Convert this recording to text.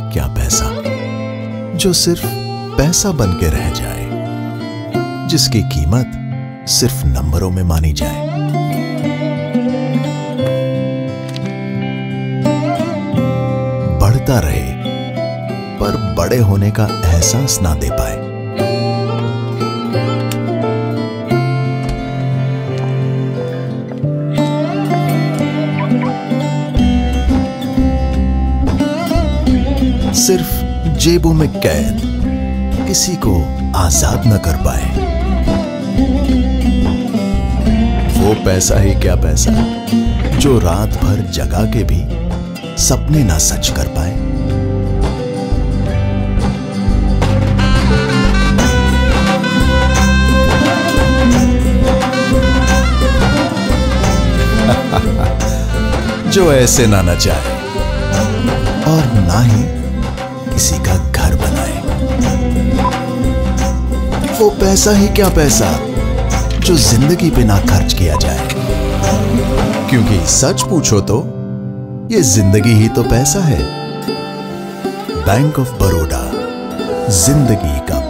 क्या पैसा जो सिर्फ पैसा बन के रह जाए, जिसकी कीमत सिर्फ नंबरों में मानी जाए। बढ़ता रहे पर बड़े होने का एहसास ना दे पाए। सिर्फ जेबों में कैद किसी को आजाद न कर पाए। वो पैसा ही क्या पैसा जो रात भर जगा के भी सपने ना सच कर पाए। जो ऐसे ना नचाए और ना ही किसी का घर बनाए। वो पैसा ही क्या पैसा जो जिंदगी पे ना खर्च किया जाए, क्योंकि सच पूछो तो ये जिंदगी ही तो पैसा है। बैंक ऑफ बड़ौदा, जिंदगी का